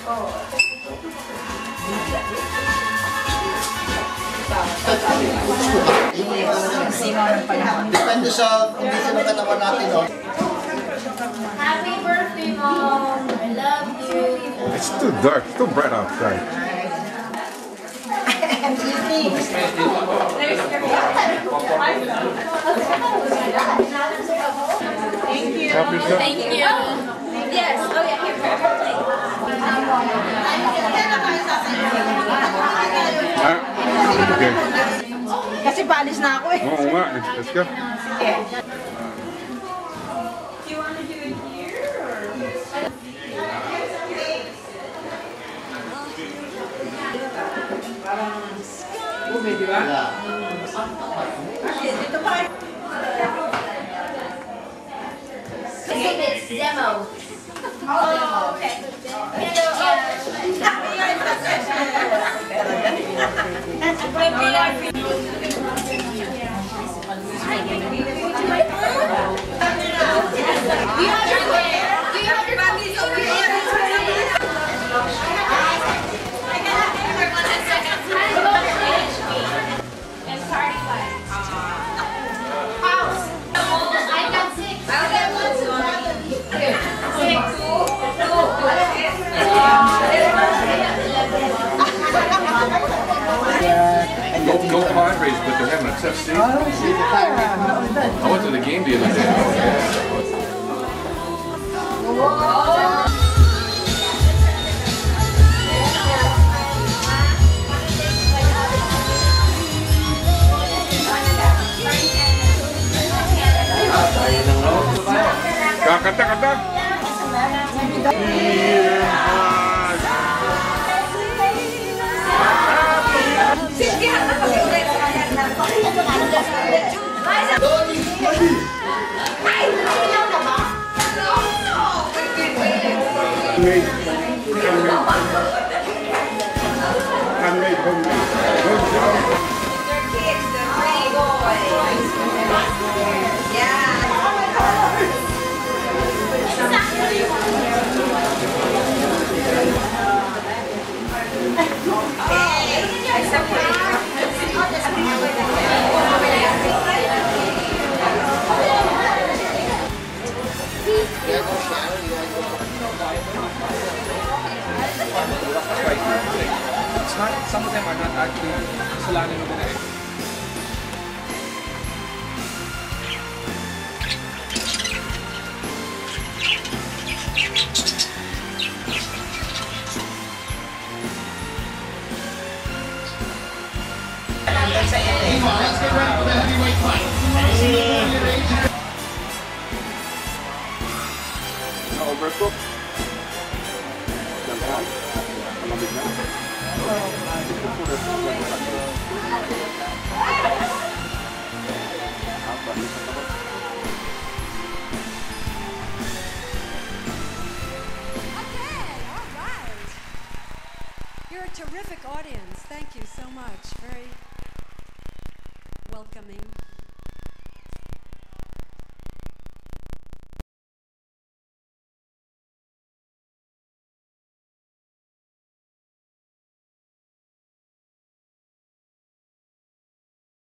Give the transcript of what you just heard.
Depende sa condition ng katawan natin, no? Happy birthday, Mom! I love you! It's too dark, too bright outside. I'm eating! Thank you. Happy birthday. Thank you! Yes! Oh yeah, here, birthday! Okay. Kasi paalis na ako eh. Oo nga, let's go. It's demo. Oh, okay. No Padres, but they're having a tough season. I went to the game the other day. Kata-kata. Handmade, homemade. They're kids, they're pretty boys. Yeah. It's not, some of them are not actually kasalanan mo na eh. Overcooked. Malamig na. You're a terrific audience. Thank you so much. Very welcoming.